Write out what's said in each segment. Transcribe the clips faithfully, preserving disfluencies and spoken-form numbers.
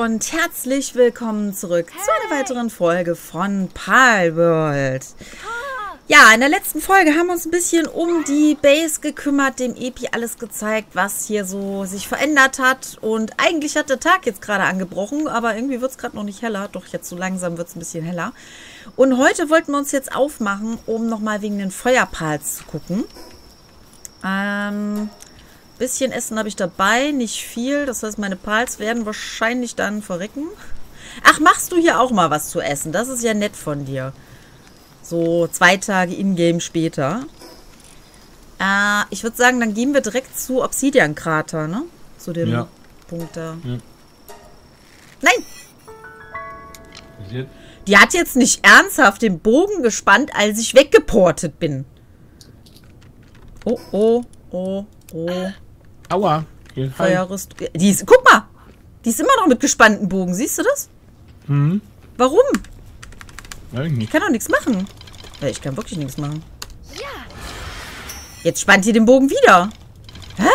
und herzlich willkommen zurück hey. zu einer weiteren Folge von Palworld. Ja, in der letzten Folge haben wir uns ein bisschen um die Base gekümmert, dem Epi alles gezeigt, was hier so sich verändert hat. Und eigentlich hat der Tag jetzt gerade angebrochen, aber irgendwie wird es gerade noch nicht heller. Doch jetzt so langsam wird es ein bisschen heller. Und heute wollten wir uns jetzt aufmachen, um nochmal wegen den Feuerpals zu gucken. Ähm... Bisschen Essen habe ich dabei, nicht viel. Das heißt, meine Pals werden wahrscheinlich dann verrecken. Ach, machst du hier auch mal was zu essen? Das ist ja nett von dir. So zwei Tage in-game später. Äh, ich würde sagen, dann gehen wir direkt zu Obsidian-Krater, ne? Zu dem ja. Punkt da. Ja. Nein! Die hat jetzt nicht ernsthaft den Bogen gespannt, als ich weggeportet bin. Oh, oh, oh, oh. Aua. Feuerrüst. Die ist, guck mal. Die ist immer noch mit gespanntem Bogen. Siehst du das? Mhm. Warum? Weiß ich nicht. Ich kann doch nichts machen. Ja, ich kann wirklich nichts machen. Jetzt spannt die den Bogen wieder. Hä?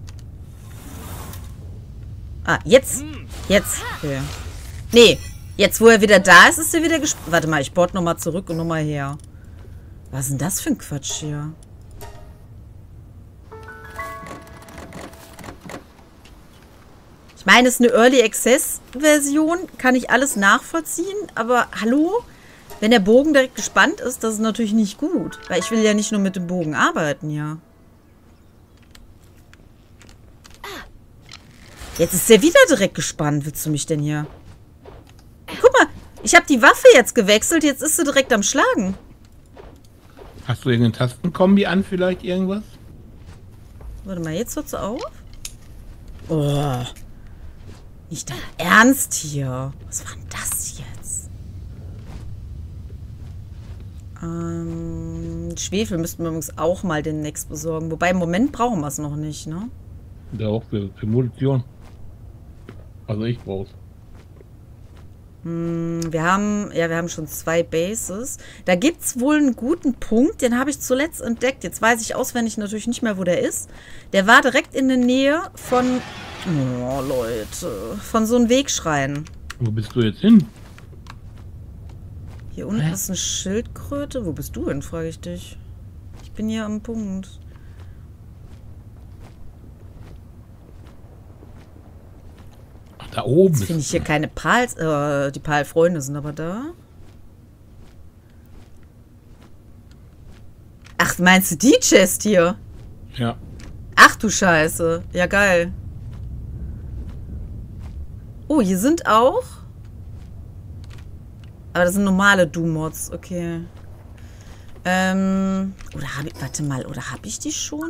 Ah, jetzt. Jetzt. Okay. Nee. Jetzt, wo er wieder da ist, ist er wieder gespannt. Warte mal, ich board nochmal zurück und nochmal her. Was ist denn das für ein Quatsch hier? Ich meine, es ist eine Early Access Version, kann ich alles nachvollziehen, aber hallo? Wenn der Bogen direkt gespannt ist, das ist natürlich nicht gut, weil ich will ja nicht nur mit dem Bogen arbeiten, ja. Jetzt ist der wieder direkt gespannt, willst du mich denn hier? Guck mal, ich habe die Waffe jetzt gewechselt, jetzt ist sie direkt am Schlagen. Hast du irgendeine Tastenkombi an, vielleicht irgendwas? Warte mal, jetzt hört sie auf? Oh. Nicht dein Ernst hier. Was war denn das jetzt? Ähm, Schwefel müssten wir übrigens auch mal demnächst besorgen. Wobei im Moment brauchen wir es noch nicht, ne? Ja, auch für, für Munition. Also ich brauch's. Hm, wir haben, ja, wir haben schon zwei Bases. Da gibt es wohl einen guten Punkt, den habe ich zuletzt entdeckt. Jetzt weiß ich auswendig natürlich nicht mehr, wo der ist. Der war direkt in der Nähe von... Oh, Leute. Von so einem Wegschrein. Wo bist du jetzt hin? Hier unten Hä? ist eine Schildkröte. Wo bist du hin, frage ich dich. Ich bin hier am Punkt. Ach, da oben. Jetzt finde ich hier keine Pals. Äh, die Palfreunde sind aber da. Ach, meinst du die Chest hier? Ja. Ach du Scheiße. Ja, geil. Oh, hier sind auch... Aber das sind normale Doom-Mods, okay. Ähm... Oder habe ich... Warte mal, oder habe ich die schon?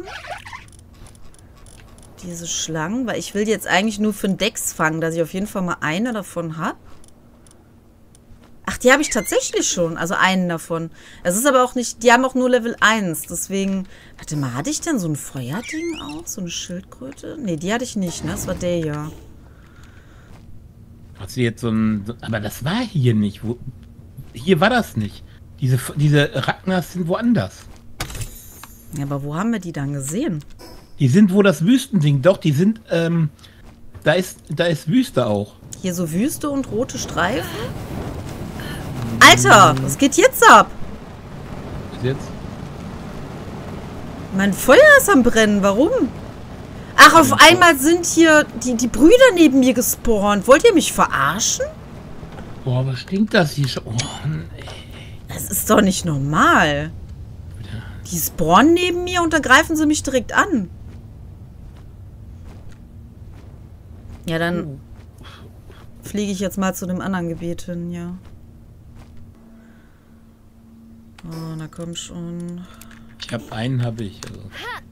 Diese Schlangen? Weil ich will die jetzt eigentlich nur für den Dex fangen, dass ich auf jeden Fall mal eine davon habe. Ach, die habe ich tatsächlich schon. Also einen davon. Es ist aber auch nicht... Die haben auch nur Level eins, deswegen... Warte mal, hatte ich denn so ein Feuerding auch? So eine Schildkröte? Ne, die hatte ich nicht, ne? Das war der hier. Hast du jetzt so ein... Aber das war hier nicht. Wo, hier war das nicht. Diese, diese Ragnars sind woanders. Ja, aber wo haben wir die dann gesehen? Die sind wo das Wüstending. Doch, die sind... Ähm, da ist, da ist Wüste auch. Hier so Wüste und rote Streifen? Alter, was geht jetzt ab? Was jetzt? Mein Feuer ist am Brennen. Warum? Ach, auf einmal sind hier die, die Brüder neben mir gespawnt. Wollt ihr mich verarschen? Boah, was stinkt das hier schon? Oh, nee. Das ist doch nicht normal. Die spawnen neben mir und dann greifen sie mich direkt an. Ja, dann fliege ich jetzt mal zu dem anderen Gebiet hin, ja. Oh, na komm schon. Ich hab einen, habe ich. Also.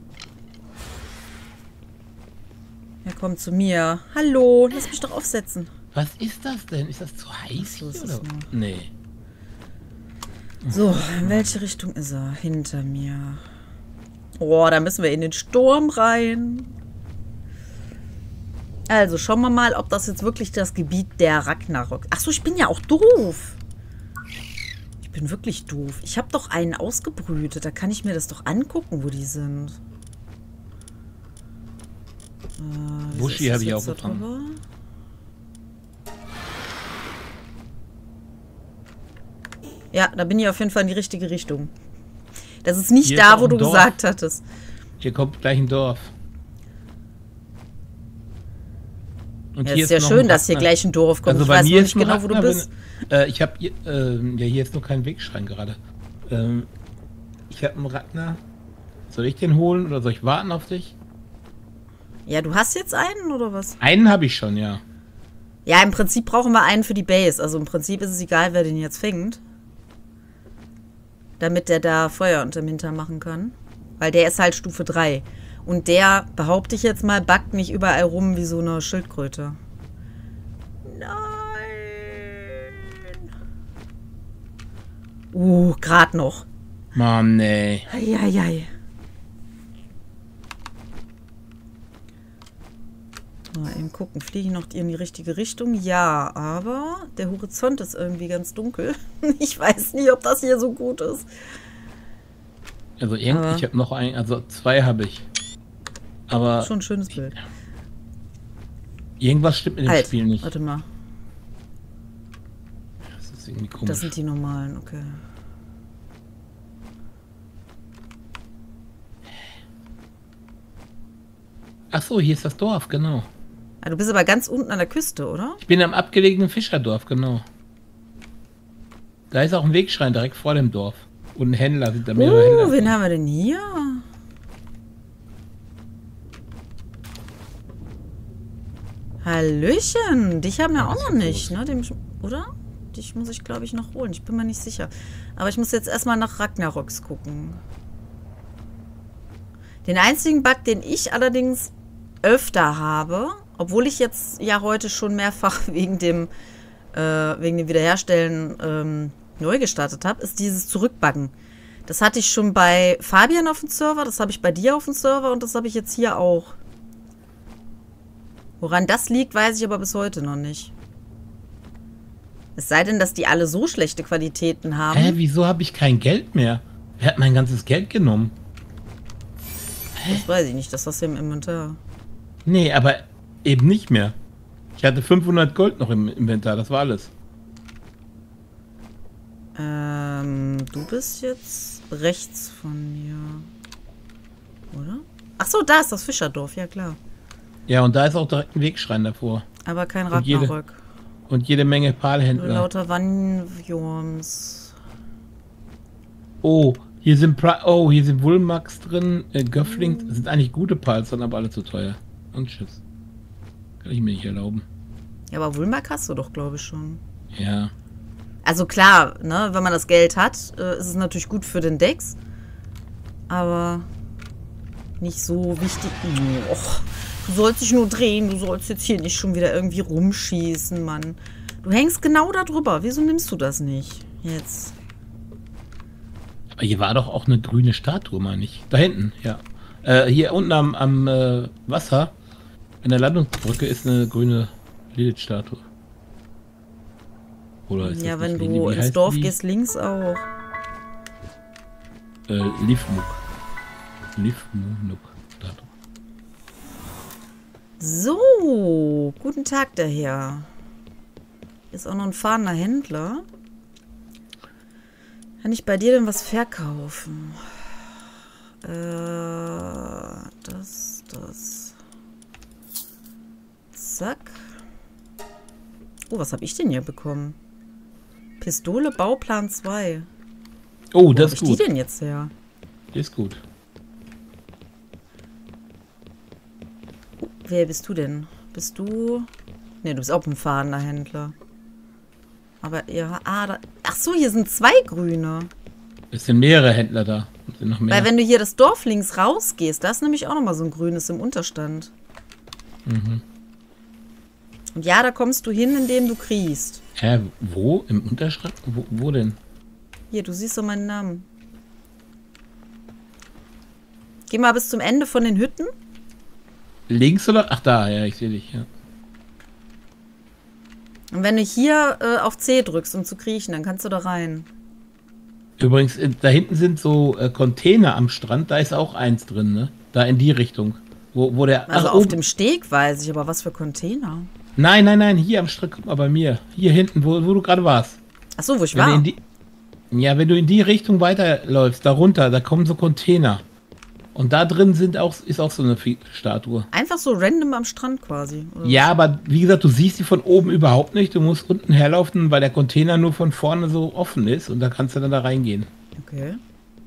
Ja, komm zu mir. Hallo, lass mich doch aufsetzen. Was ist das denn? Ist das zu heiß hier, oder? Nee. So, in welche Richtung ist er? Hinter mir. Oh, da müssen wir in den Sturm rein. Also, schauen wir mal, ob das jetzt wirklich das Gebiet der Ragnarok... Achso, ich bin ja auch doof. Ich bin wirklich doof. Ich habe doch einen ausgebrütet. Da kann ich mir das doch angucken, wo die sind. Äh, Buschi habe ich auch gefangen. Ja, da bin ich auf jeden Fall in die richtige Richtung. Das ist nicht Hier da, ist wo auch du ein Dorf. gesagt hattest. Hier kommt gleich ein Dorf. Und Ja, hier ist ja noch schön, ein dass hier Ragnar. gleich ein Dorf kommt. Also Ich bei weiß mir nur ist nicht ein genau, wo du Ragnar, bist. Wenn, äh, ich habe, äh, ja, hier ist nur kein Wegschrein gerade. Ähm, ich habe einen Ragnar. Soll ich den holen oder soll ich warten auf dich? Ja, du hast jetzt einen, oder was? Einen habe ich schon, ja. Ja, im Prinzip brauchen wir einen für die Base. Also im Prinzip ist es egal, wer den jetzt fängt. Damit der da Feuer unterm Hintern machen kann. Weil der ist halt Stufe drei. Und der, behaupte ich jetzt mal, backt nicht überall rum wie so eine Schildkröte. Nein. Uh, gerade noch. Mann, nee. Eieiei. Mal eben gucken, fliege ich noch in die richtige Richtung? Ja, aber der Horizont ist irgendwie ganz dunkel. Ich weiß nicht, ob das hier so gut ist. Also irgendwie, Aber ich habe noch ein, also zwei habe ich. Aber schon ein schönes Bild. irgendwas stimmt mit dem Halt, Spiel nicht. warte mal. Das ist irgendwie komisch. Das sind die normalen, okay. Ach so, hier ist das Dorf, genau. Ah, du bist aber ganz unten an der Küste, oder? Ich bin am abgelegenen Fischerdorf, genau. Da ist auch ein Wegschrein direkt vor dem Dorf. Und ein Händler, sind da mehrere Oh, Händler. wen haben wir denn hier? Hallöchen, dich haben wir Ja, auch was noch ist nicht, los? ne? Dem, oder? Dich muss ich, glaube ich, noch holen. Ich bin mir nicht sicher. Aber ich muss jetzt erstmal nach Ragnaroks gucken. Den einzigen Bug, den ich allerdings öfter habe, obwohl ich jetzt ja heute schon mehrfach wegen dem, äh, wegen dem Wiederherstellen ähm, neu gestartet habe, ist dieses Zurückbuggen. Das hatte ich schon bei Fabian auf dem Server, das habe ich bei dir auf dem Server und das habe ich jetzt hier auch. Woran das liegt, weiß ich aber bis heute noch nicht. Es sei denn, dass die alle so schlechte Qualitäten haben. Hä, wieso habe ich kein Geld mehr? Wer hat mein ganzes Geld genommen? Das weiß ich nicht, das hast du im Inventar. Nee, aber eben nicht mehr. Ich hatte fünfhundert Gold noch im Inventar, das war alles. Ähm, du bist jetzt rechts von mir. Oder? Ach so, da ist das Fischerdorf, ja klar. Ja, und da ist auch direkt ein Wegschrein davor. Aber kein Und jede- Ragnarök. Und jede Menge Nur Palhändler. lauter Wannjorms. Oh, hier sind Pra oh, hier sind Wulmax drin, äh, Göffling. Das sind eigentlich gute Pals, sind aber alle zu teuer. Und tschüss. Kann ich mir nicht erlauben. Ja, aber Wulmark hast du doch, glaube ich, schon. Ja. Also klar, ne, wenn man das Geld hat, äh, ist es natürlich gut für den Dex. Aber nicht so wichtig. Och, du sollst dich nur drehen, du sollst jetzt hier nicht schon wieder irgendwie rumschießen, Mann. Du hängst genau da drüber. Wieso nimmst du das nicht? Jetzt. Aber hier war doch auch eine grüne Statue, meine ich. Da hinten, ja. Äh, hier unten am, am äh, Wasser, an der Landungsbrücke, ist eine grüne Lilith-Statue. Oder ist Ja, das wenn nicht du Lili? Wie ins heißt Dorf die? gehst, links auch. Äh, Livmuk. Livmuk. Statue. So, guten Tag, der Herr. Hier ist auch noch ein fahrender Händler. Kann ich bei dir denn was verkaufen? Äh, das, das. Zack. Oh, was habe ich denn hier bekommen? Pistole, Bauplan zwei. Oh, Wo das hab ist ich gut. die denn jetzt her? Die ist gut. Wer bist du denn? Bist du... Ne, du bist auch ein fahrender Händler. Aber ja, ah, da, ach so, hier sind zwei grüne. Es sind mehrere Händler da. Es sind noch mehr. Weil wenn du hier das Dorf links rausgehst, da ist nämlich auch nochmal so ein grünes im Unterstand. Mhm. Und ja, da kommst du hin, indem du kriechst. Hä, wo? Im Unterschrank? Wo, wo denn? Hier, du siehst doch meinen Namen. Geh mal bis zum Ende von den Hütten. Links oder? Ach da, ja, ich sehe dich, ja. Und wenn du hier äh, auf C drückst, um zu kriechen, dann kannst du da rein. Übrigens, äh, da hinten sind so äh, Container am Strand, da ist auch eins drin, ne? Da in die Richtung. Wo, wo der. Also ach, auf oben- dem Steg weiß ich, aber was für Container? Nein, nein, nein, hier am Strand, guck mal bei mir. Hier hinten, wo, wo du gerade warst. Ach so, wo ich Wenn du war. in die, Ja, wenn du in die Richtung weiterläufst, darunter, da kommen so Container. Und da drin sind auch, ist auch so eine Statue. Einfach so random am Strand quasi. Oder Ja, was? aber wie gesagt, du siehst die von oben überhaupt nicht. Du musst unten herlaufen, weil der Container nur von vorne so offen ist. Und da kannst du dann da reingehen. Okay.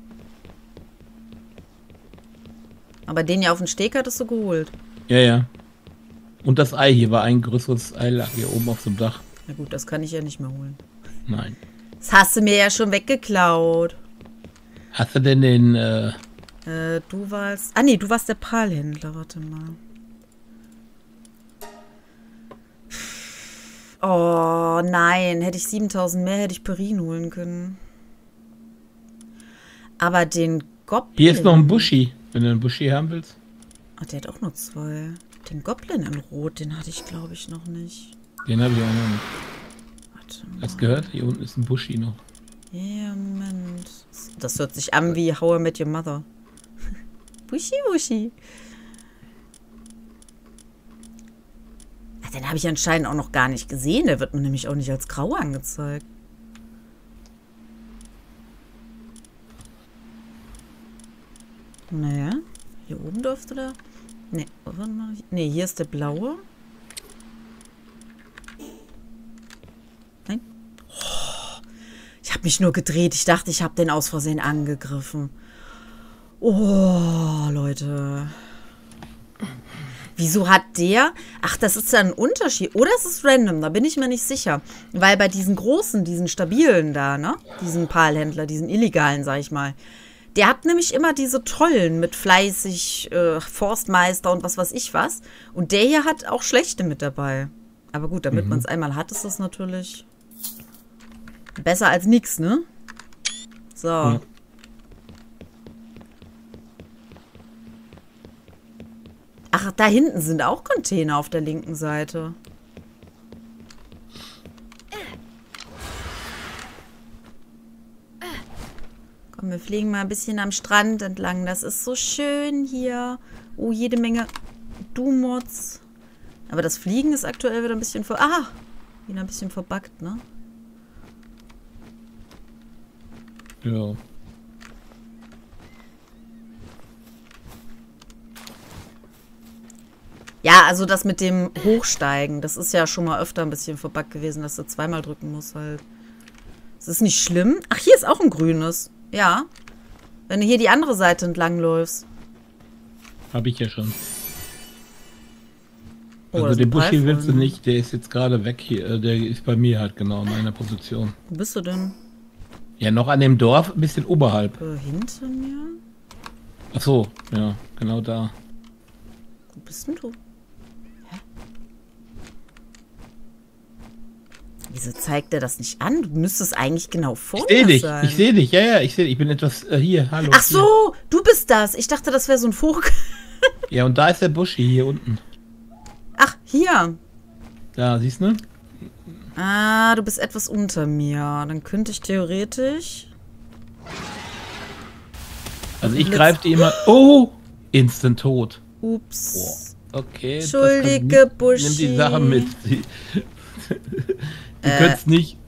Aber den ja auf den Steg hattest du geholt. Ja, ja. Und das Ei hier war ein größeres Ei, lag hier oben auf dem Dach. Na gut, das kann ich ja nicht mehr holen. Nein. Das hast du mir ja schon weggeklaut. Hast du denn den... Äh Äh, du warst... Ah, nee, du warst der Palhändler. Warte mal. Oh, nein. Hätte ich siebentausend mehr, hätte ich Perin holen können. Aber den Goblin... Hier ist noch ein Buschi, wenn du einen Buschi haben willst. Ach, der hat auch nur zwei. Den Goblin in Rot, den hatte ich, glaube ich, noch nicht. Den habe ich auch noch nicht. Warte mal. Hast du gehört? Hier unten ist ein Buschi noch. Ja, Moment. Das hört sich an wie How I Met Your Mother. Buschi, Buschi. Ach, den habe ich anscheinend auch noch gar nicht gesehen. Der wird mir nämlich auch nicht als grau angezeigt. Naja, hier oben dürfte der... Nee, warte mal. Nee, hier ist der blaue. Nein. Oh, ich habe mich nur gedreht. Ich dachte, ich habe den aus Versehen angegriffen. Oh, Leute. Wieso hat der... Ach, das ist ja ein Unterschied. Oder es ist random, da bin ich mir nicht sicher. Weil bei diesen großen, diesen stabilen da, ne? Diesen Palhändler, diesen illegalen, sag ich mal. Der hat nämlich immer diese Tollen mit fleißig äh, Forstmeister und was weiß ich was. Und der hier hat auch schlechte mit dabei. Aber gut, damit mhm. man es einmal hat, ist das natürlich besser als nix, ne? So. Ja. Ach, da hinten sind auch Container auf der linken Seite. Komm, wir fliegen mal ein bisschen am Strand entlang. Das ist so schön hier. Oh, jede Menge Du-Mods. Aber das Fliegen ist aktuell wieder ein bisschen vor... Ah! Wieder ein bisschen verbuggt, ne? Ja. Ja, also das mit dem Hochsteigen, das ist ja schon mal öfter ein bisschen verbuggt gewesen, dass du zweimal drücken musst halt. Das ist nicht schlimm. Ach, hier ist auch ein grünes. Ja. Wenn du hier die andere Seite entlang läufst. Habe ich ja schon. Oh, also den Buschi willst du nicht, der ist jetzt gerade weg hier. Der ist bei mir halt genau in meiner Position. Wo bist du denn? Ja, noch an dem Dorf, ein bisschen oberhalb. Äh, hinter mir? Ach so, ja, genau da. Wo bist denn du? Hä? Wieso zeigt er das nicht an? Du müsstest eigentlich genau vor ich mir dich, sein. Ich sehe dich, ja, ja, ich sehe dich. Ich bin etwas äh, hier, hallo. Ach so, hier. Du bist das. Ich dachte, das wäre so ein Vogel. Ja, und da ist der Buschi hier unten. Ach, hier. Da, siehst du? Ah, du bist etwas unter mir. Dann könnte ich theoretisch... Also ich greife die immer... Oh! Instant tot. Ups. Oh, okay. Entschuldige, Buschi. Nimm die Sache mit. du äh, könntest nicht...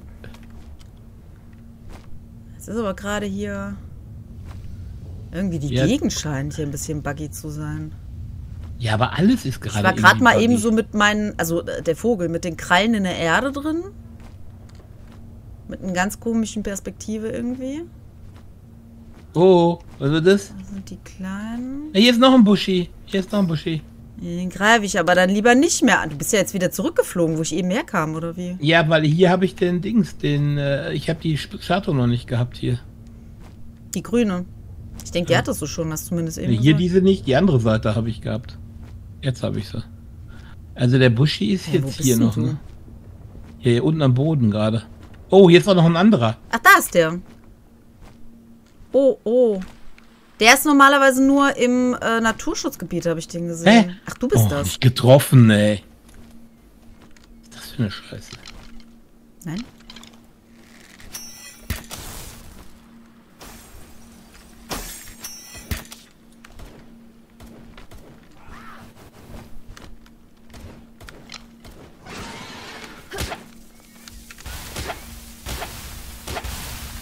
Es ist aber gerade hier... Irgendwie die ja. Gegend scheint hier ein bisschen buggy zu sein. Ja, aber alles ist gerade. Ich war gerade mal eben so mit meinen, also der Vogel, mit den Krallen in der Erde drin. Mit einer ganz komischen Perspektive irgendwie. Oh, was ist das? Das sind die kleinen. Ja, hier ist noch ein Buschi. Hier ist noch ein Buschi. Den greife ich aber dann lieber nicht mehr an. Du bist ja jetzt wieder zurückgeflogen, wo ich eben herkam, oder wie? Ja, weil hier habe ich den Dings, den, äh, ich habe die Statue noch nicht gehabt hier. Die grüne. Ich denke, die ja. hattest du schon, hast zumindest eben nee, hier gesagt. diese nicht, die andere Seite habe ich gehabt. Jetzt habe ich sie. Also der Buschi ist ja, jetzt hier noch, ne? Hier, hier unten am Boden gerade. Oh, jetzt war noch ein anderer. Ach, da ist der. Oh, oh. Der ist normalerweise nur im äh, Naturschutzgebiet, habe ich den gesehen. Hä? Ach, du bist oh, das. Nicht getroffen, ey. Was ist das für eine Scheiße? Nein.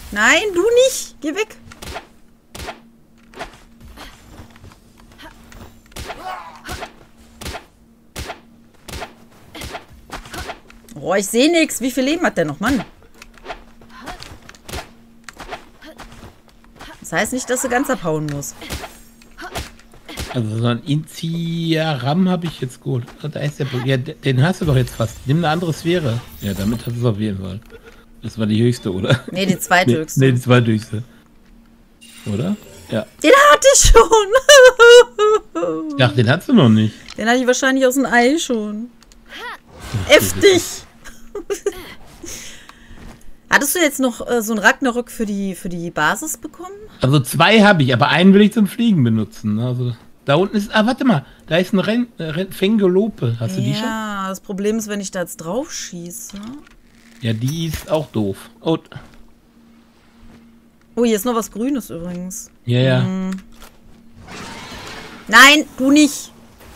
Nein, du nicht. Geh weg. Oh, ich sehe nichts. Wie viel Leben hat der noch, Mann? Das heißt nicht, dass du ganz abhauen musst. Also so ein Inziaram habe ich jetzt gut. Da ist der, ja, den hast du doch jetzt fast. Nimm eine andere Sphäre. Ja, damit hast du es auf jeden Fall. Das war die höchste, oder? Nee, die zweithöchste. Nee, nee, die zweithöchste. Oder? Ja. Den hatte ich schon. Ach, den hast du noch nicht. Den hatte ich wahrscheinlich aus dem Ei schon. Heftig. Hattest du jetzt noch äh, so ein Ragnarök für die, für die Basis bekommen? Also zwei habe ich, aber einen will ich zum Fliegen benutzen. Also da unten ist, ah, warte mal, da ist ein Ren, Ren, Fengelope. Hast du ja, die schon? Ja, das Problem ist, wenn ich da jetzt drauf schieße. Ja, die ist auch doof. Oh, oh, hier ist noch was Grünes übrigens. ja, ja. Hm. Nein, du nicht.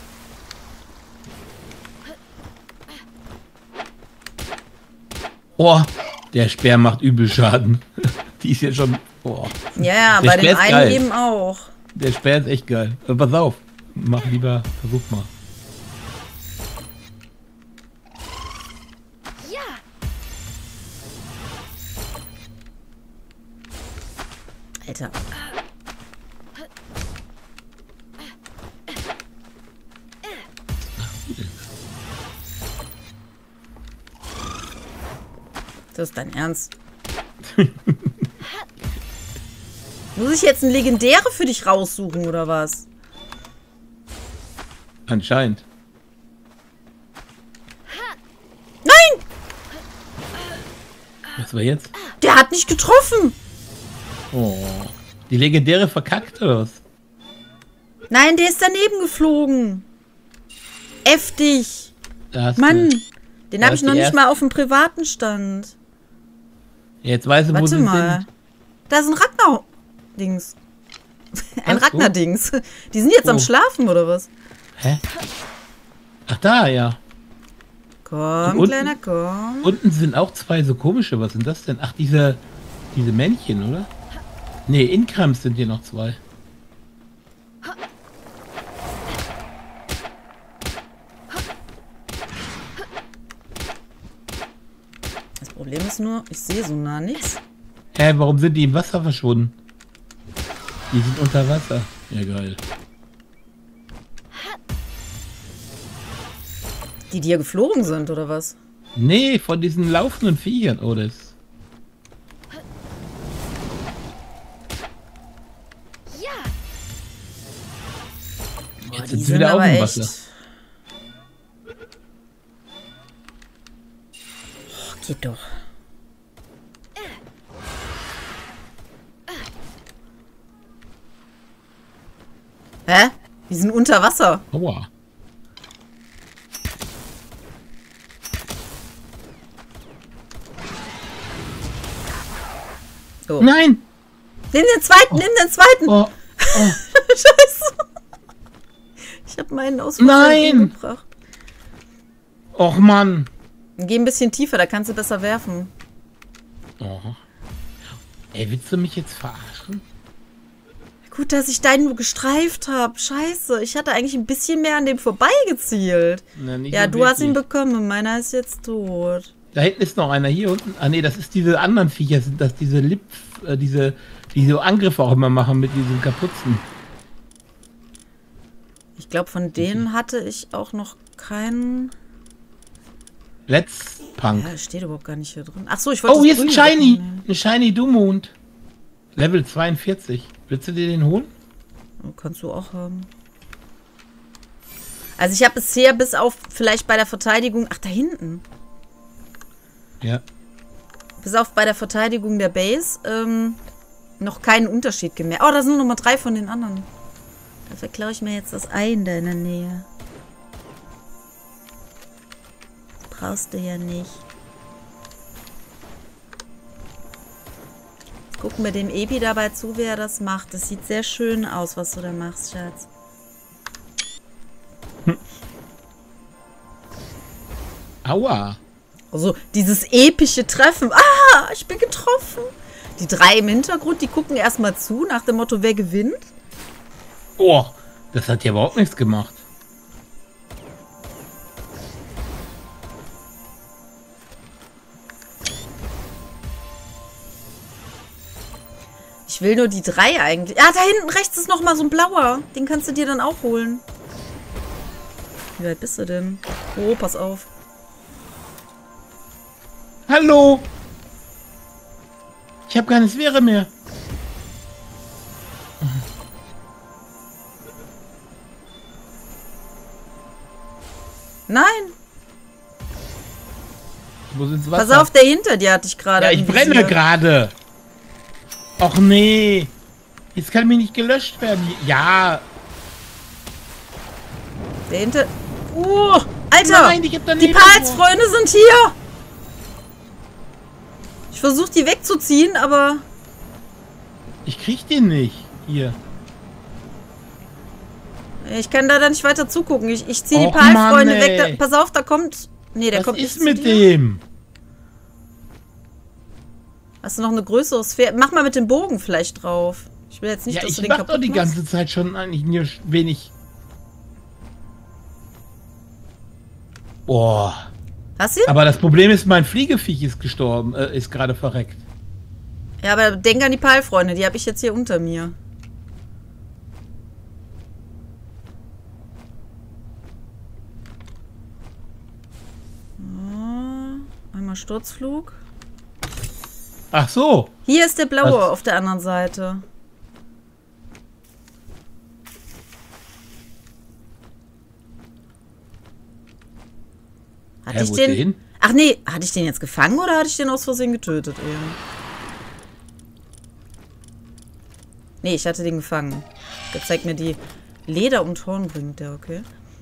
Oh, der Speer macht übel Schaden. Die ist ja schon. Oh. Ja, ja, Der bei Speer dem ist einen geil. eben auch. Der Speer ist echt geil. Äh, pass auf. Mach lieber, versuch mal. Ja. Alter. Das ist dein Ernst. Muss ich jetzt ein Legendäre für dich raussuchen, oder was? Anscheinend. Nein! Was war jetzt? Der hat nicht getroffen! Oh. Die legendäre verkackt oder was? Nein, der ist daneben geflogen. Heftig. Da hast Mann, du, den da habe ist ich noch die nicht erste- mal auf dem privaten Stand. Jetzt weißt du, wo Warte sie mal. sind. Da ist ein Ragnar-Dings. Ein Was? Wo? Ragnar-Dings. Die sind jetzt am Wo? Schlafen, oder was? Hä? Ach, da, ja. Komm, unten? Kleiner, komm. Unten sind auch zwei so komische. Was sind das denn? Ach, diese, diese Männchen, oder? Nee, Inkrams sind hier noch zwei. Das Problem ist nur, ich sehe so nah nichts. Hä, warum sind die im Wasser verschwunden? Die sind unter Wasser. Ja, geil. Die, die hier geflogen sind, oder was? Nee, von diesen laufenden Viechern. Oh, das. Ja. Boah, Jetzt die sind sie sind wieder auf aber dem echt... Wasser. Oh, geht doch. Hä? Die sind unter Wasser. Aua. Oh. Nein! Nimm den zweiten, nimm den zweiten. Oh, oh. Scheiße. Ich habe meinen aus Versehen Nein. umgebracht. Och, Mann. Geh ein bisschen tiefer, da kannst du besser werfen. Oh. Ey, willst du mich jetzt verarschen? Gut, dass ich deinen nur gestreift habe. Scheiße, ich hatte eigentlich ein bisschen mehr an dem vorbeigezielt. Na, nicht Ja, so du hast ihn wirklich. bekommen, meiner ist jetzt tot. Da hinten ist noch einer, hier unten. Ah, nee, das ist diese anderen Viecher, sind das diese Lip, äh, diese, die so Angriffe auch immer machen mit diesen Kapuzen. Ich glaube, von denen hatte ich auch noch keinen... Let's Punk. Ja, steht überhaupt gar nicht hier drin. Ach so, ich wollte Oh, das hier ist ein Grüne Shiny. wegnehmen. Ein Shiny Dumund. Level zweiundvierzig. Willst du dir den holen? Kannst du auch haben. Also ich habe bisher bis auf vielleicht bei der Verteidigung... Ach, da hinten. Ja. Bis auf bei der Verteidigung der Base ähm, noch keinen Unterschied gemerkt. Oh, da sind nur noch mal drei von den anderen. Da verklaue ich mir jetzt das Ei in deiner Nähe. Das brauchst du ja nicht. Guck mir dem Epi dabei zu, wie er das macht. Das sieht sehr schön aus, was du da machst, Schatz. Aua. Also dieses epische Treffen. Ah, ich bin getroffen. Die drei im Hintergrund, die gucken erstmal zu, nach dem Motto, wer gewinnt. Oh, das hat ja überhaupt nichts gemacht. Ich will nur die drei eigentlich. Ah, da hinten rechts ist noch mal so ein blauer. Den kannst du dir dann auch holen. Wie weit bist du denn? Oh, pass auf. Hallo! Ich habe keine Sphäre mehr. Nein! Wo sind's Wasser? Pass auf, der hinter dir hatte ich gerade. Ja, ich brenne gerade. Och nee. Jetzt kann mich nicht gelöscht werden. Ja. Der hinter... Oh, Alter! Nein, ich hab daneben die Palsfreunde sind hier! Ich versuche die wegzuziehen, aber... Ich krieg den nicht. Hier. Ich kann da dann nicht weiter zugucken. Ich, ich ziehe die Och, Palsfreunde Mann, weg. Da, ey. pass auf, da kommt... Nee, der Was kommt ist nicht mit zu dir. dem? Hast du noch eine größere Sphäre? Mach mal mit dem Bogen vielleicht drauf. Ich will jetzt nicht, Ja, dass ich du den mach kaputt doch die machst. ganze Zeit schon eigentlich nur wenig. Boah. Hast du ihn? Aber das Problem ist, mein Fliegeviech ist gestorben, äh, ist gerade verreckt. Ja, aber denk an die Palfreunde. Die habe ich jetzt hier unter mir. So, einmal Sturzflug. Ach so. Hier ist der blaue Was? auf der anderen Seite. Hatte Hä, ich wo ist der den? hin? Ach nee, hatte ich den jetzt gefangen oder hatte ich den aus Versehen getötet eben? Nee, ich hatte den gefangen. Der zeigt mir die Leder und Horn bringt der, okay.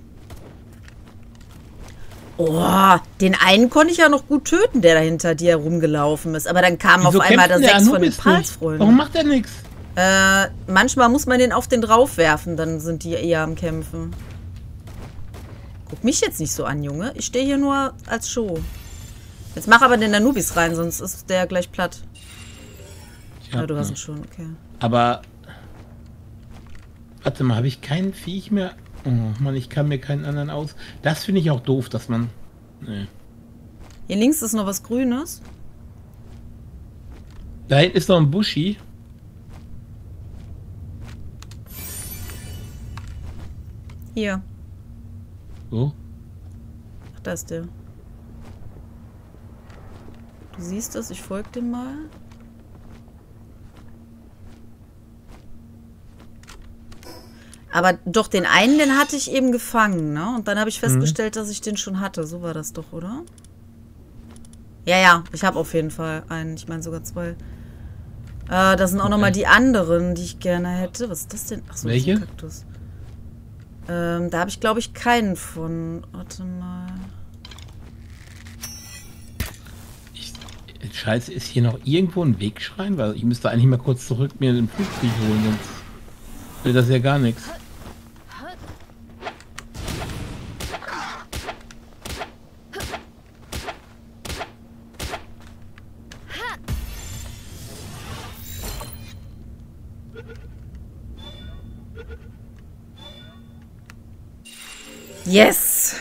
Oh, den einen konnte ich ja noch gut töten, der da hinter dir rumgelaufen ist. Aber dann kamen auf Wieso einmal da kämpft denn der sechs von den Anubis nicht? Palsfreunden. Warum macht er nichts? Äh, manchmal muss man den auf den drauf werfen, dann sind die eher am Kämpfen. Guck mich jetzt nicht so an, Junge. Ich stehe hier nur als Show. Jetzt mach aber den Anubis rein, sonst ist der gleich platt. Ja, du hast ihn schon, okay. Aber... Warte mal, habe ich kein Viech mehr? Oh Mann, ich kann mir keinen anderen aus. Das finde ich auch doof, dass man... Nee. Hier links ist noch was Grünes. Da hinten ist noch ein Buschi. Hier. So. Ach, da ist der. Du siehst das, ich folge dem mal. Aber doch, den einen, den hatte ich eben gefangen, ne? Und dann habe ich festgestellt, mhm. dass ich den schon hatte. So war das doch, oder? Ja, ja, ich habe auf jeden Fall einen. Ich meine sogar zwei. Äh, das sind auch okay. nochmal die anderen, die ich gerne hätte. Was ist das denn? Achso, welche? Das ist ein Kaktus. Ähm, da habe ich, glaube ich, keinen von. Warte mal. Ich, Scheiße, ist hier noch irgendwo ein Wegschrein? Weil ich müsste eigentlich mal kurz zurück mir den Flugviech holen, sonst will das ja gar nichts. Yes!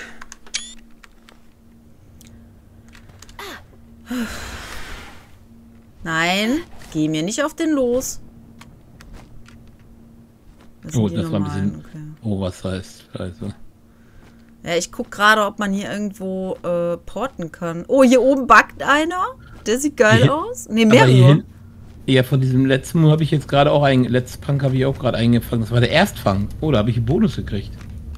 Nein, geh mir nicht auf den los. Das oh, das war ein bisschen... Okay. Oh, was heißt? Scheiße. Ja, ich guck gerade, ob man hier irgendwo äh, porten kann. Oh, hier oben backt einer. Der sieht geil hier, aus. Ne, mehrere. Ja, von diesem letzten habe ich jetzt gerade auch ein... Letztes Punk habe ich auch gerade eingefangen. Das war der Erstfang. Oh, da habe ich einen Bonus gekriegt.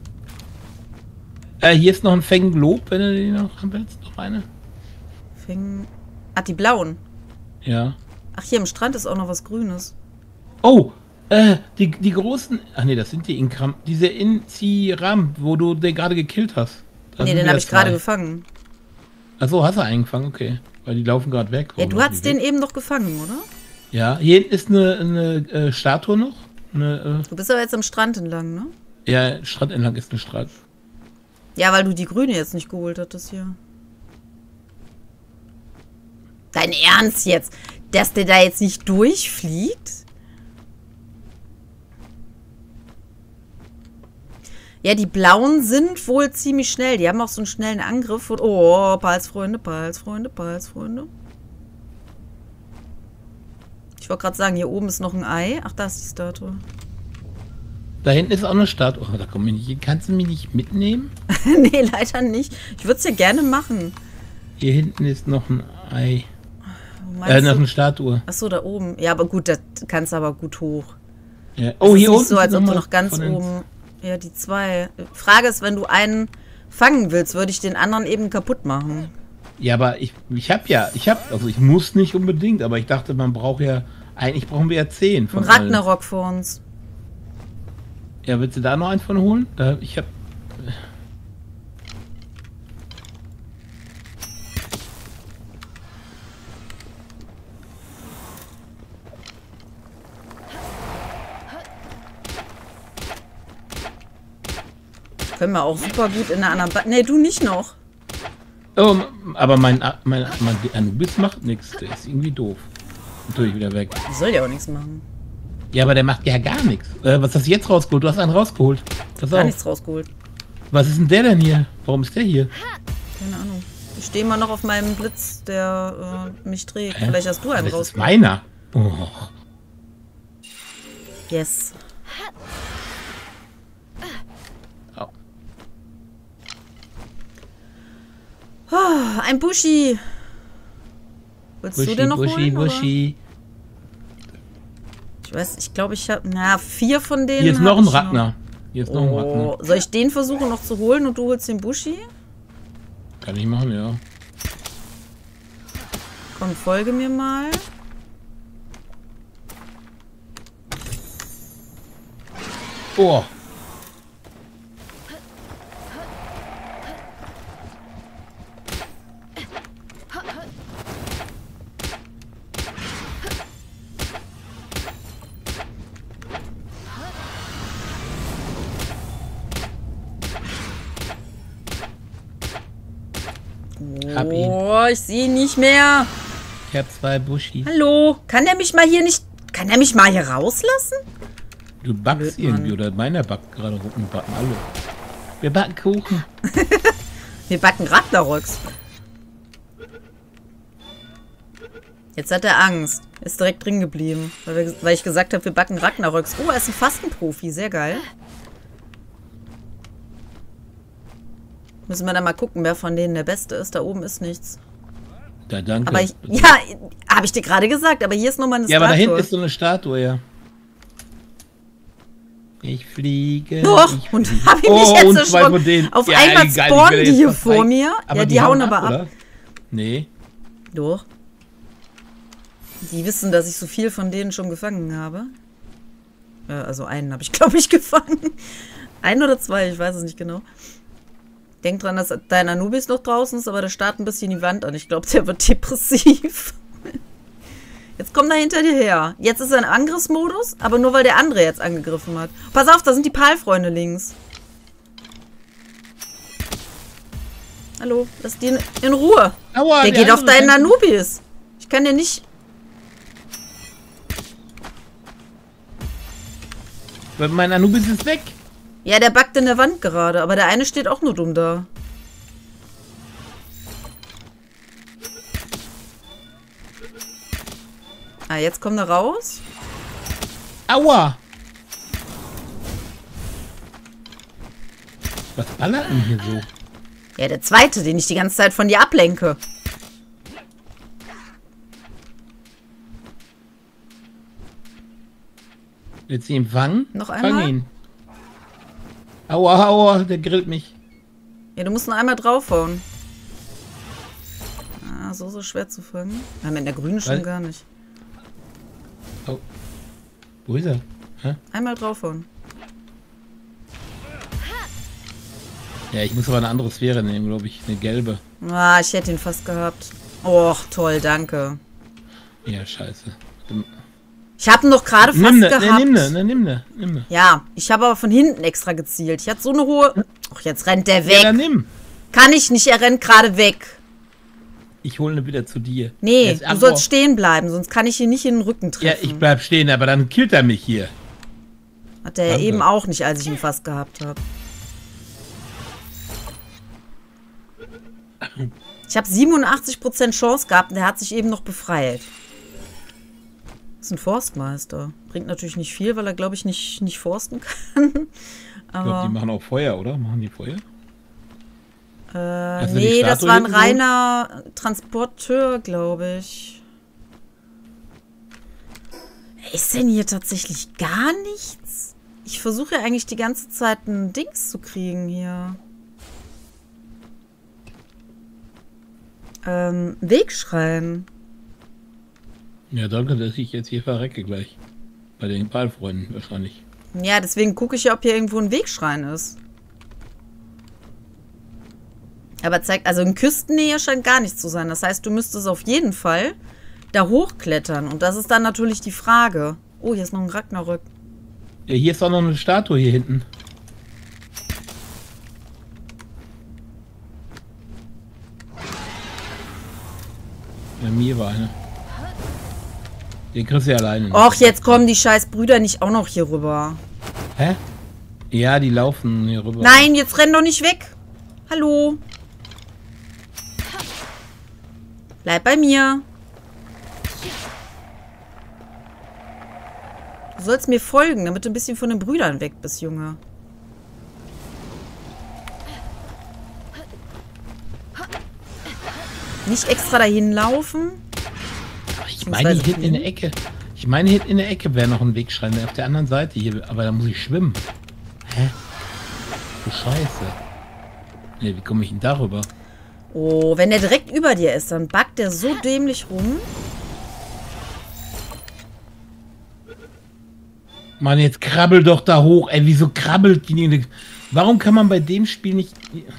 Äh, hier ist noch ein Fängglob, wenn du den noch haben willst. Noch eine. Fäng... Ah, die blauen. Ja. Ach, hier am Strand ist auch noch was Grünes. Oh, äh, die, die großen... Ach nee, das sind die Inkram. Diese Inziram, wo du den gerade gekillt hast. Da nee, den habe ich gerade gefangen. Achso, hast du eingefangen? Okay. Weil die laufen gerade weg. Ja, du hast den weg? eben noch gefangen, oder? Ja, hier ist eine, eine äh, Statue noch. Eine, äh, du bist aber jetzt am Strand entlang, ne? Ja, Strand entlang ist eine Straße. Ja, weil du die grüne jetzt nicht geholt hattest hier. Dein Ernst jetzt? Dass der da jetzt nicht durchfliegt? Ja, die Blauen sind wohl ziemlich schnell. Die haben auch so einen schnellen Angriff. Und, oh, Palsfreunde, Palsfreunde, Palsfreunde. Ich wollte gerade sagen, hier oben ist noch ein Ei. Ach, da ist die Statue. Da hinten ist auch eine Statue. Oh, da komm ich nicht. Kannst du mich nicht mitnehmen? Nee, leider nicht. Ich würde es ja gerne machen. Hier hinten ist noch ein Ei. Meinst Äh, noch du? eine Statue. Achso, da oben. Ja, aber gut, da kannst du aber gut hoch. Ja. Oh, Das hier ist nicht unten. so, als sind ob du noch noch ganz von den- oben... Ja, die zwei. Frage ist, wenn du einen fangen willst, würde ich den anderen eben kaputt machen. Ja, aber ich, ich habe ja, ich habe, also ich muss nicht unbedingt, aber ich dachte, man braucht ja, eigentlich brauchen wir ja zehn Ein von allen. Ragnarok vor uns. Ja, willst du da noch einen von holen? Da, ich habe... Können wir auch super gut in einer anderen... Ba nee, du nicht noch. Oh, aber mein, mein, mein Anubis macht nichts. Der ist irgendwie doof. Natürlich wieder weg. Die soll ja auch nichts machen. Ja, aber der macht ja gar nichts. Äh, was hast du jetzt rausgeholt? Du hast einen rausgeholt. Pass Gar auf. nichts rausgeholt. Was ist denn der denn hier? Warum ist der hier? Keine Ahnung. Ich stehe immer noch auf meinem Blitz, der äh, mich trägt. Hä? Vielleicht hast du einen Das ist rausgeholt. meiner. Oh. Yes. Oh. Oh, ein Bushi. Willst Buschi, du den noch Buschi, holen? Oder? Buschi. Ich weiß, ich glaube, ich habe... Na, vier von denen Hier ist hab noch ein ich Ragnar. Hier ist noch ein Oh, Ragnar. soll ich den versuchen noch zu holen und du holst den Bushi? Kann ich machen, ja. Komm, folge mir mal. Oh. Hab ihn. Oh, ich sehe ihn nicht mehr. Ich habe zwei Buschis. Hallo? Kann der mich mal hier nicht... Kann der mich mal hier rauslassen? Du backst Blöd, Mann. irgendwie, oder meiner backt gerade rum. Wir backen alle. Wir backen Kuchen. Wir backen Ragnaroks. Jetzt hat er Angst. Ist direkt drin geblieben. Weil, wir, weil ich gesagt habe, wir backen Ragnaroks. Oh, er ist ein Fastenprofi. Sehr geil. Müssen wir dann mal gucken, wer von denen der Beste ist. Da oben ist nichts. Da, danke. Aber ich... Ja, habe ich dir gerade gesagt. Aber hier ist nochmal eine ja, Statue. aber da hinten ist so eine Statue, ja. Ich fliege. Doch, ich und fliege. habe ich mich Oh, jetzt und zwei erschrocken. von denen. Auf Ja, einmal geil, ich spawnen werde die jetzt hier was vor zeigen. mir. Aber Ja, die, hauen aber ab. oder? Nee. Doch. Die wissen, dass ich so viel von denen schon gefangen habe. Ja, also einen habe ich, glaube ich, gefangen. Ein oder zwei, ich weiß es nicht genau. Denk dran, dass dein Anubis noch draußen ist, aber der starrt ein bisschen die Wand an. Ich glaube, der wird depressiv. Jetzt kommt er hinter dir her. Jetzt ist er in Angriffsmodus, aber nur, weil der andere jetzt angegriffen hat. Pass auf, da sind die Palfreunde links. Hallo, lass die in, in Ruhe. Aua, Der der geht auf andere deinen rennt- Anubis. Ich kann dir nicht... Weil mein Anubis ist weg. Ja, der backt in der Wand gerade, aber der eine steht auch nur dumm da. Ah, jetzt kommt er raus. Aua. Was ballert denn hier so? Ja, der zweite, den ich die ganze Zeit von dir ablenke. Willst du ihn fangen? Noch Fang einmal? ihn. Aua, aua, der grillt mich. Ja, du musst nur einmal draufhauen. Ah, so, so schwer zu fangen. Ja, mit der grünen schon Weil- gar nicht. Oh. Wo ist er? Hä? Einmal draufhauen. Ja, ich muss aber eine andere Sphäre nehmen, glaube ich. Eine gelbe. Ah, ich hätte ihn fast gehabt. Och, toll, danke. Ja, scheiße. Ich habe ihn doch gerade fast Nimm ne, gehabt. ne, nimm ne, ne, nimm ne, nimm ne. Ja, ich habe aber von hinten extra gezielt. Ich hatte so eine hohe... Och, jetzt rennt der Ja, weg. dann nimm. Kann ich nicht, er rennt gerade weg. Ich hole ihn wieder zu dir. Nee, Jetzt du ab- sollst stehen bleiben, sonst kann ich hier nicht in den Rücken treffen. Ja, ich bleib stehen, aber dann killt er mich hier. Hat der ja Danke. eben auch nicht, als ich ihn fast gehabt habe. Ich habe siebenundachtzig Prozent Chance gehabt und der hat sich eben noch befreit. Das ist ein Forstmeister. Bringt natürlich nicht viel, weil er, glaube ich, nicht, nicht forsten kann. Ich glaube, die machen auch Feuer, oder? Machen die Feuer? Äh, Hast du die nee, das Statue war ein hinten so? reiner Transporteur, glaube ich. Ist denn hier tatsächlich gar nichts? Ich versuche ja eigentlich die ganze Zeit ein Dings zu kriegen hier. Ähm, Wegschreien. Ja, danke, dass ich jetzt hier verrecke gleich. Bei den Palfreunden wahrscheinlich. Ja, deswegen gucke ich ja, ob hier irgendwo ein Wegschrein ist. Aber zeigt, also in Küstennähe scheint gar nichts zu sein. Das heißt, du müsstest auf jeden Fall da hochklettern. Und das ist dann natürlich die Frage. Oh, hier ist noch ein Ragnarök. Ja, hier ist auch noch eine Statue hier hinten. Ja, mir war eine. Den kriegst du ja alleine. nicht. Och, jetzt kommen die scheiß Brüder nicht auch noch hier rüber. Hä? Ja, die laufen hier rüber. Nein, jetzt renn doch nicht weg. Hallo. Bleib bei mir. Du sollst mir folgen, damit du ein bisschen von den Brüdern weg bist, Junge. Nicht extra dahin laufen. Ich meine, hier hinten in der Ecke. Ich meine, hinten in der Ecke wäre noch ein Wegschrein. Auf der anderen Seite hier. Aber da muss ich schwimmen. Hä? Du Scheiße. Ne, wie komme ich denn darüber? Oh, wenn der direkt über dir ist, dann backt der so dämlich rum. Mann, jetzt krabbel doch da hoch. Ey, wieso krabbelt die? Warum kann man bei dem Spiel nicht...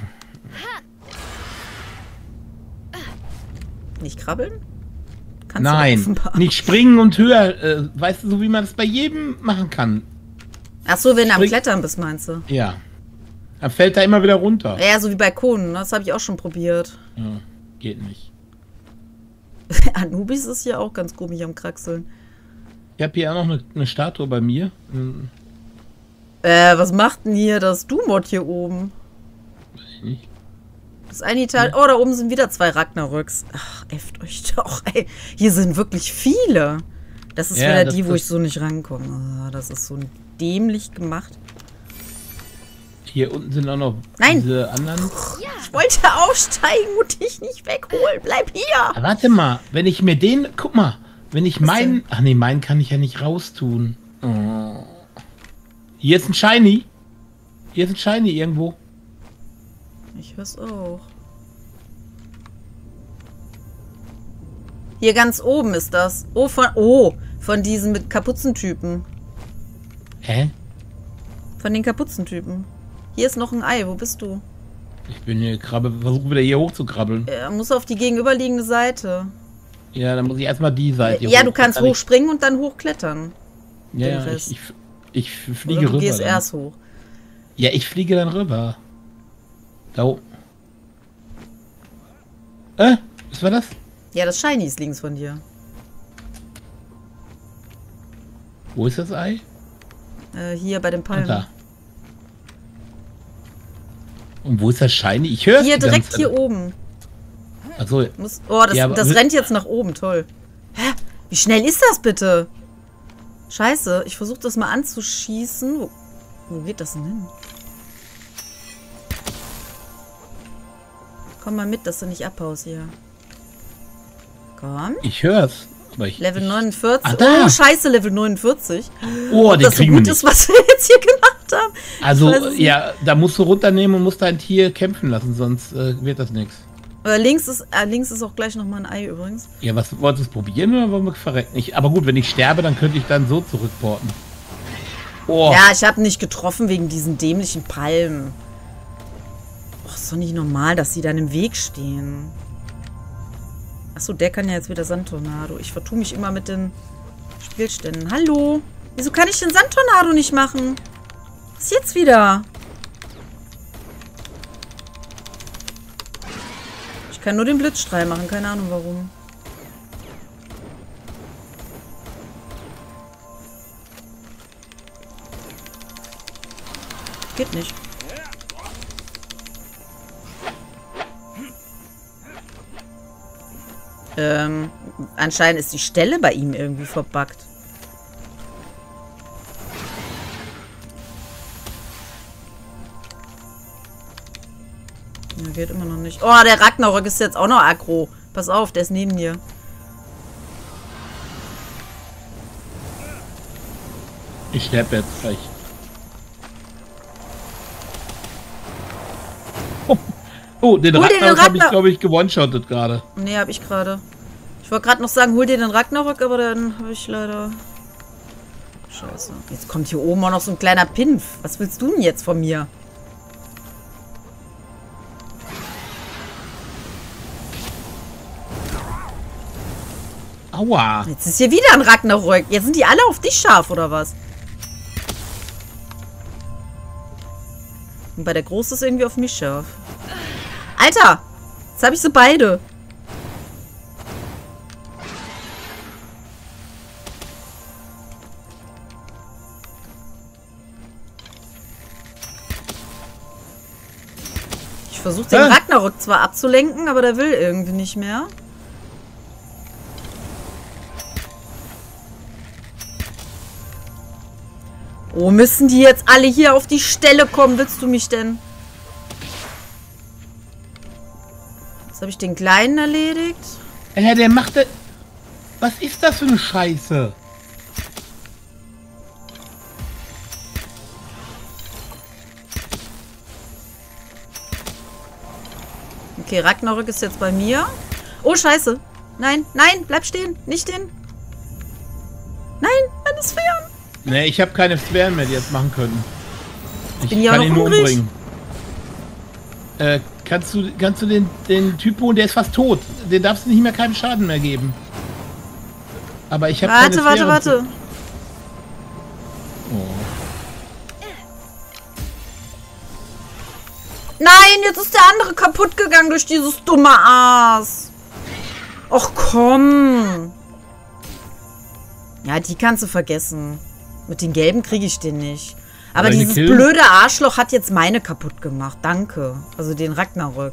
Nicht krabbeln? Kannst Nein, du offenbar. nicht springen und höher. Äh, weißt du, so wie man das bei jedem machen kann. Ach so, wenn du am Spring- Klettern bist, meinst du? Ja. Dann fällt er immer wieder runter. Ja, so wie bei Konen. Das habe ich auch schon probiert. Ja, geht nicht. Anubis ist hier auch ganz komisch am Kraxeln. Ich habe hier auch noch eine, eine Statue bei mir. Hm, Äh, was macht denn hier das Du-Mod hier oben? weiß ich nicht. Das eine Italien. Oh, da oben sind wieder zwei Ragnaröks. Ach, efft euch doch, ey. Hier sind wirklich viele. Das ist Ja, wieder das die, wo ist- ich so nicht rankomme. Oh, das ist so dämlich gemacht. Hier unten sind auch noch Nein. diese anderen. Ich wollte aussteigen und dich nicht wegholen. Bleib hier. Ah, warte mal, wenn ich mir den. Guck mal, wenn ich Was meinen. denn? Ach nee, meinen kann ich ja nicht raustun. Oh. Hier ist ein Shiny. Hier ist ein Shiny irgendwo. Ich hör's auch. Hier ganz oben ist das. Oh, von, oh, von diesen mit Kapuzentypen. Hä? Von den Kapuzentypen. Hier ist noch ein Ei. Wo bist du? Ich bin hier krabbe, versuche wieder hier hoch zu krabbeln. Er muss auf die gegenüberliegende Seite. Ja, dann muss ich erstmal die Seite. Ja, hoch. du kannst Kann ich- hochspringen und dann hochklettern. Ja, den ja, Rest. ich, ich, ich fliege Oder du rüber. gehst dann. erst hoch. Ja, ich fliege dann rüber. Da oben. Äh, was war das? Ja, das Shiny ist links von dir. Wo ist das Ei? Äh, hier bei den Ah, Palmen. da. Und wo ist das Shiny? Ich höre Hier, direkt hier oben. Achso, Muss, oh, das, Ja, aber das will- rennt jetzt nach oben. Toll. Hä? Wie schnell ist das bitte? Scheiße, ich versuche das mal anzuschießen. Wo, wo geht das denn hin? Komm mal mit, dass du nicht abhaust hier. Komm. ich hör's. Aber ich, Level ich, neunundvierzig. Ah, da. Oh, scheiße, Level neunundvierzig. Oh, Ob den das so kriegen wir gut nicht. ist, was wir jetzt hier gemacht haben. Also, Ich weiß es nicht. ja, da musst du runternehmen und musst dein Tier kämpfen lassen, sonst äh, wird das nichts. Äh, links, ist, äh, links ist auch gleich nochmal ein Ei übrigens. Ja, was wolltest du es probieren oder wollen wir verrecken? Ich, aber gut, wenn ich sterbe, dann könnte ich dann so zurückporten. Oh, Ja, ich habe nicht getroffen wegen diesen dämlichen Palmen. Och, ist doch nicht normal, dass sie dann im Weg stehen. Achso, der kann ja jetzt wieder Sandtornado. Ich vertue mich immer mit den Spielständen. Hallo? Wieso kann ich den Sandtornado nicht machen? Was ist jetzt wieder? Ich kann nur den Blitzstrahl machen, keine Ahnung warum. Geht nicht. Ähm, anscheinend ist die Stelle bei ihm irgendwie verbuggt. Ja, geht immer noch nicht. Oh, der Ragnarök ist jetzt auch noch aggro. Pass auf, der ist neben dir. Ich sterbe jetzt gleich. Oh, oh den Ragnarök, Ragnarök habe ich, glaube ich, gewone-shottet gerade. Nee, habe ich gerade. Ich wollte gerade noch sagen, hol dir den Ragnarök, aber dann habe ich leider... Scheiße. Jetzt kommt hier oben auch noch so ein kleiner Pinf. Was willst du denn jetzt von mir? Aua. Jetzt ist hier wieder ein Ragnarök. Jetzt sind die alle auf dich scharf, oder was? Und bei der Große ist irgendwie auf mich scharf. Alter! Jetzt habe ich sie beide. Ich versuche den Hä? Ragnarök zwar abzulenken, aber der will irgendwie nicht mehr. Oh, müssen die jetzt alle hier auf die Stelle kommen? Willst du mich denn? Jetzt habe ich den Kleinen erledigt. Ja, der macht... Das. Was ist das für eine Scheiße? Okay, Ragnarök ist jetzt bei mir. Oh, scheiße. Nein, nein, bleib stehen. Nicht stehen. Nein, meine Sphären. Ne, ich habe keine Sphären mehr, die jetzt machen können. Ich Bin ja kann noch ihn nur hungrig. umbringen. Äh, kannst du, kannst du den, den Typo, der ist fast tot. Den darfst du nicht mehr keinen Schaden mehr geben. Aber ich habe keine Warte, Sphären. warte, warte. Oh. Nein, jetzt ist der andere kaputt gegangen durch dieses dumme Aas. Och, komm. Ja, die kannst du vergessen. Mit den Gelben kriege ich den nicht. Aber Deine dieses Killen? blöde Arschloch hat jetzt meine kaputt gemacht. Danke. Also den Ragnarök.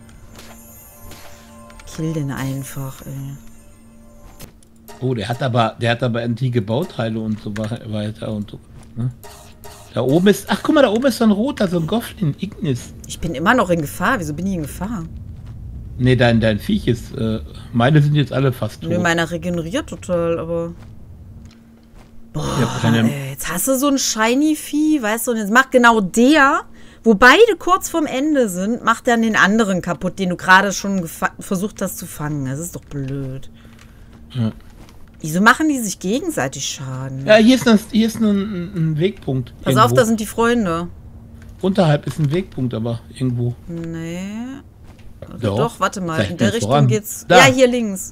Kill den einfach, ey. Oh, der hat aber, der hat aber antike Bauteile und so weiter und so. Ne? Da oben ist, ach guck mal, da oben ist so ein roter, so ein Goblin, Ignis. Ich bin immer noch in Gefahr. Wieso bin ich in Gefahr? Ne, dein, dein Viech ist, äh, meine sind jetzt alle fast tot. Nö, meiner regeneriert total, aber... Boah, Ich hab keine- ey, jetzt hast du so ein Shiny-Vieh, weißt du, und jetzt macht genau der, wo beide kurz vorm Ende sind, macht dann den anderen kaputt, den du gerade schon gefa- versucht hast zu fangen. Das ist doch blöd. Ja. Wieso machen die sich gegenseitig Schaden? Ja, hier ist, das, hier ist ein, ein Wegpunkt. Pass irgendwo. auf, da sind die Freunde. Unterhalb ist ein Wegpunkt, aber irgendwo. Nee. Doch, Doch. doch warte mal. Zeig In der mir's Richtung voran. geht's. Da. Ja, hier links.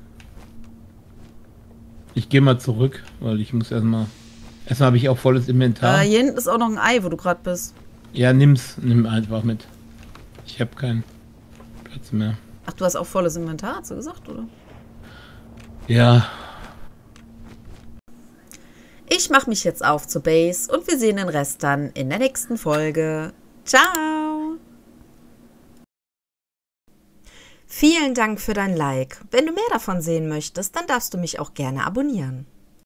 Ich gehe mal zurück, weil ich muss erstmal. Erstmal habe ich auch volles Inventar. Äh, hier hinten ist auch noch ein Ei, wo du gerade bist. Ja, nimm's. Nimm einfach mit. Ich habe keinen Platz mehr. Ach, du hast auch volles Inventar, hast du gesagt, oder? Ja. Ich mache mich jetzt auf zur Base und wir sehen den Rest dann in der nächsten Folge. Ciao! Vielen Dank für dein Like. Wenn du mehr davon sehen möchtest, dann darfst du mich auch gerne abonnieren.